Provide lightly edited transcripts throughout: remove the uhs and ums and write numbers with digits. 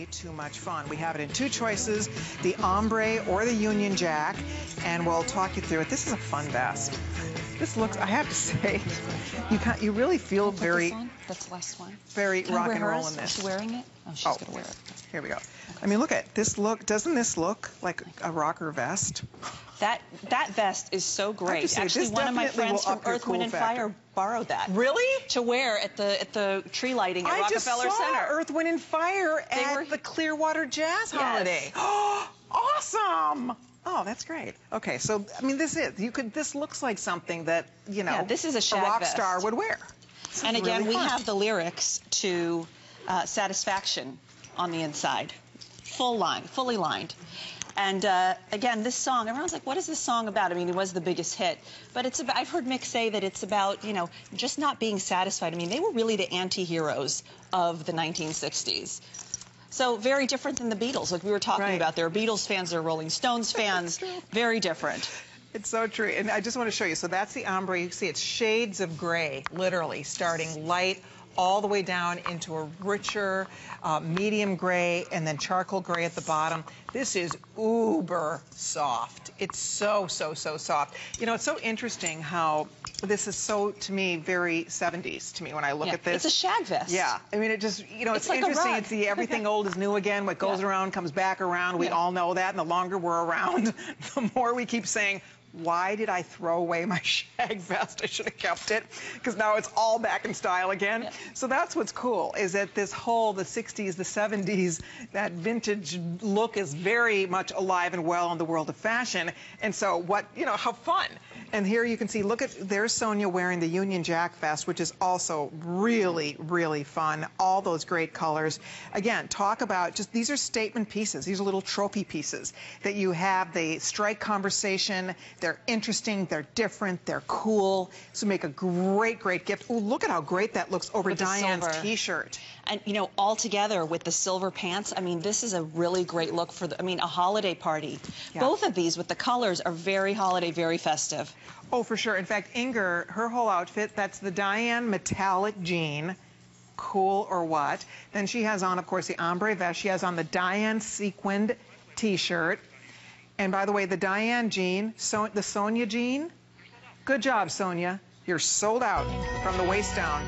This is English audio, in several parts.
way too much fun. We have it in two choices, the ombre or the Union Jack, and we'll talk you through it. This is a fun vest. This looks, I have to say, you really feel very... That's the last one. Very rock and roll in this. Is she wearing it? Oh, she's going to wear it. Here we go. I mean, look at this look. Doesn't this look like a rocker vest? That vest is so great. Actually, one of my friends from Earth, Wind & Fire borrowed that. Really? To wear at the tree lighting at Rockefeller Center. I just saw Earth, Wind & Fire at the Clearwater Jazz Holiday. Oh, awesome! Oh, that's great. Okay, so I mean, this looks like something that this is a rock vest. Star would wear. And again, we have the lyrics to Satisfaction on the inside, fully lined. And again, this song, everyone's like, what is this song about? I mean, it was the biggest hit, but it's about, I've heard Mick say that it's about, just not being satisfied. I mean, they were really the anti-heroes of the 1960s. So very different than the Beatles, like we were talking about. There are Beatles fans, there are Rolling Stones fans, very different. It's so true. And I just want to show you. So that's the ombre. You see it's shades of gray, literally, starting light all the way down into a richer medium gray and then charcoal gray at the bottom. This is uber soft. It's so soft. It's so interesting how this is so, to me, very 70s to me when I look at this. It's a shag vest. Yeah. I mean, it just, it's like interesting. It's the everything old is new again. What goes around comes back around. We all know that. And the longer we're around, the more we keep saying, why did I throw away my shag vest? I should have kept it, because now it's all back in style again. Yeah. So that's what's cool, is that this whole, the 60s, the 70s, that vintage look is very much alive and well in the world of fashion. And so how fun. And here you can see, there's Sonia wearing the Union Jack vest, which is also really, really fun. All those great colors. Again, talk about these are statement pieces. These are little trophy pieces that you have. They strike conversation. They're interesting, they're different, they're cool. So make a great gift. Oh, look at how great that looks over Diane's t-shirt. And, all together with the silver pants, I mean, this is a really great look for, a holiday party. Yeah. Both of these with the colors are very holiday, very festive. Oh, for sure. In fact, Inger, her whole outfit, that's the Diane metallic jean. Cool or what? Then she has on, of course, the ombre vest. She has on the Diane sequined t-shirt. And by the way, the Diane jean, the Sonia jean, good job, Sonia. You're sold out from the waist down.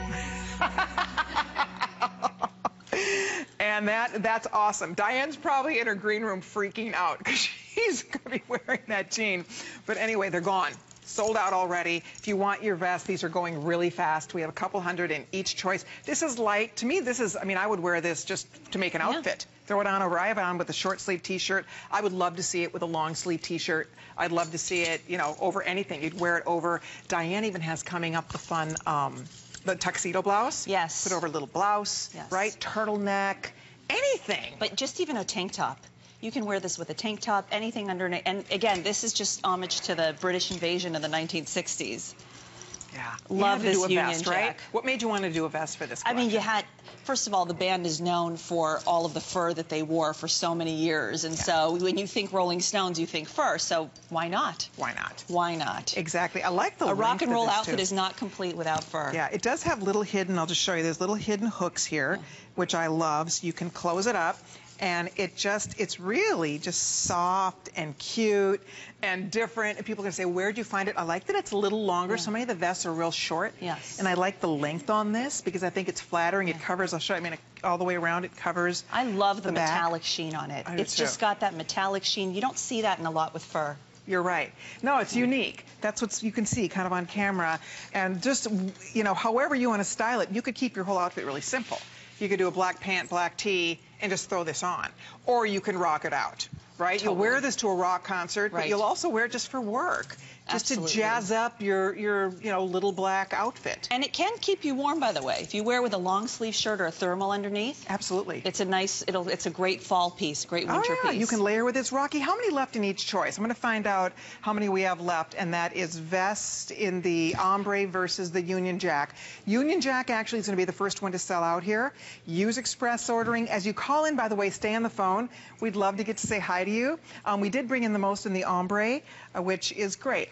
And that's awesome. Diane's probably in her green room freaking out because she's going to be wearing that jean. But anyway, they're gone. Sold out already. If you want your vest, these are going really fast. We have a couple hundred in each choice. This is light. To me, I would wear this just to make an outfit. Throw it on over. I have it on with a short sleeve t-shirt. I would love to see it with a long sleeve t-shirt. I'd love to see it, over anything. You'd wear it over. Diane even has coming up the fun, the tuxedo blouse. Yes. Put over a little blouse, right? Turtleneck, anything. But just even a tank top. You can wear this with a tank top, anything underneath. And again, this is just homage to the British invasion of the 1960s. Yeah. Love this Union Jack. Right? What made you want to do a vest for this collection? I mean, you had, first of all, the band is known for all of the fur that they wore for so many years. And so when you think Rolling Stones, you think fur. So why not? Why not? Why not? Exactly. I like the length A rock and roll of this outfit too. is not complete without fur. Yeah, it does have little hidden, I'll just show you, there's little hidden hooks here, which I love. So you can close it up. And it's really just soft and cute and different. And people are going to say, where'd you find it? I like that it's a little longer. So many of the vests are real short. Yes. And I like the length on this because I think it's flattering. It covers, I'll show you, all the way around it covers. I love the metallic sheen on it. It's just got that metallic sheen. You don't see that in a lot with fur. You're right. No, it's unique. That's what you can see kind of on camera. And just, however you want to style it, you could keep your whole outfit really simple. You could do a black pant, black tee, and just throw this on. Or you can rock it out, right? Totally. You'll wear this to a rock concert, but you'll also wear it just for work. Just to jazz up your little black outfit. And it can keep you warm, by the way. If you wear with a long sleeve shirt or a thermal underneath. Absolutely. It's a nice, it's a great fall piece, great winter piece. You can layer with this. Rocky, how many left in each choice? I'm going to find out how many we have left, and that is vest in the ombre versus the Union Jack. Union Jack actually is going to be the first one to sell out here. Use express ordering. As you call in, by the way, stay on the phone. We'd love to get to say hi to you. We did bring in the most in the ombre, which is great.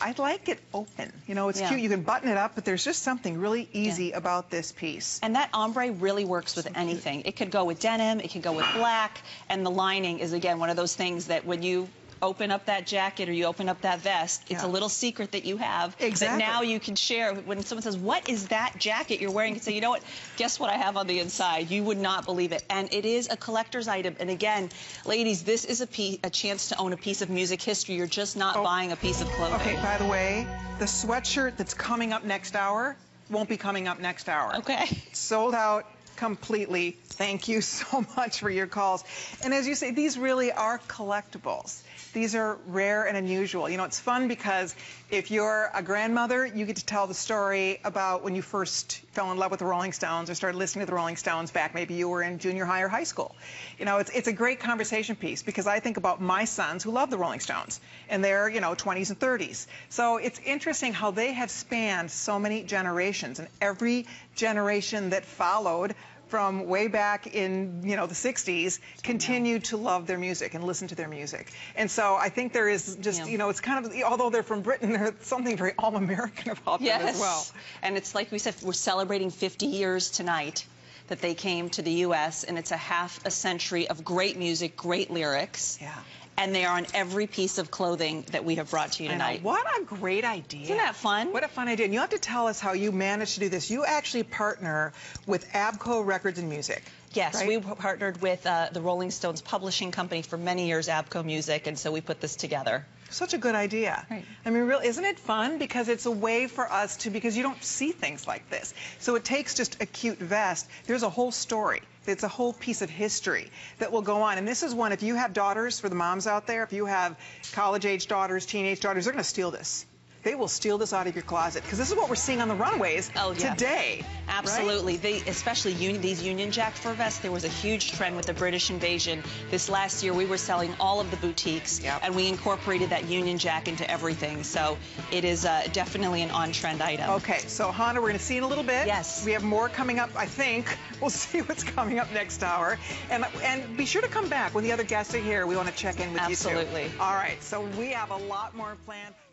I like it open. You know, it's cute. You can button it up, but there's just something really easy about this piece. And that ombre really works with anything. It could go with denim, it could go with black, and the lining is, again, one of those things that when you open up that jacket or you open up that vest, it's a little secret that you have that now you can share. When someone says, what is that jacket you're wearing? You can say, you know what, guess what I have on the inside? You would not believe it. And it is a collector's item. And again, ladies, this is a chance to own a piece of music history. You're just not buying a piece of clothing. Okay, by the way, the sweatshirt that's coming up next hour won't be coming up next hour. Okay. It's sold out completely. Thank you so much for your calls. And as you say, these really are collectibles. These are rare and unusual. You know, it's fun because if you're a grandmother, you get to tell the story about when you first fell in love with the Rolling Stones or started listening to the Rolling Stones back. Maybe you were in junior high or high school. You know, it's a great conversation piece because I think about my sons who love the Rolling Stones and they're, you know, 20s and 30s. So it's interesting how they have spanned so many generations, and every generation that followed from way back in, you know, the 60s, continue to love their music and listen to their music. And so I think there is just, you know, it's kind of, although they're from Britain, there's something very all-American about them as well. And it's like we said, we're celebrating 50 years tonight that they came to the U.S., and it's a half a century of great music, great lyrics. Yeah. And they are on every piece of clothing that we have brought to you tonight. What a great idea. Isn't that fun? What a fun idea. And you have to tell us how you managed to do this. You actually partner with ABKCO Records and Music. Yes, right? we partnered with the Rolling Stones publishing company for many years, ABKCO Music, and so we put this together. Such a good idea. Right. I mean, really, isn't it fun? Because it's a way for us to, because you don't see things like this. So it takes just a cute vest. There's a whole story. It's a whole piece of history that will go on. And this is one, if you have daughters, for the moms out there, if you have college-age daughters, teenage daughters, they're going to steal this. They will steal this out of your closet, because this is what we're seeing on the runways today. Absolutely. Right? Especially these Union Jack fur vests, there was a huge trend with the British invasion. This last year, we were selling all of the boutiques, and we incorporated that Union Jack into everything. So it is definitely an on-trend item. Okay, so Hannah, we're going to see in a little bit. Yes. We have more coming up, I think. We'll see what's coming up next hour. And be sure to come back when the other guests are here. We want to check in with you too. Absolutely. All right, so we have a lot more planned.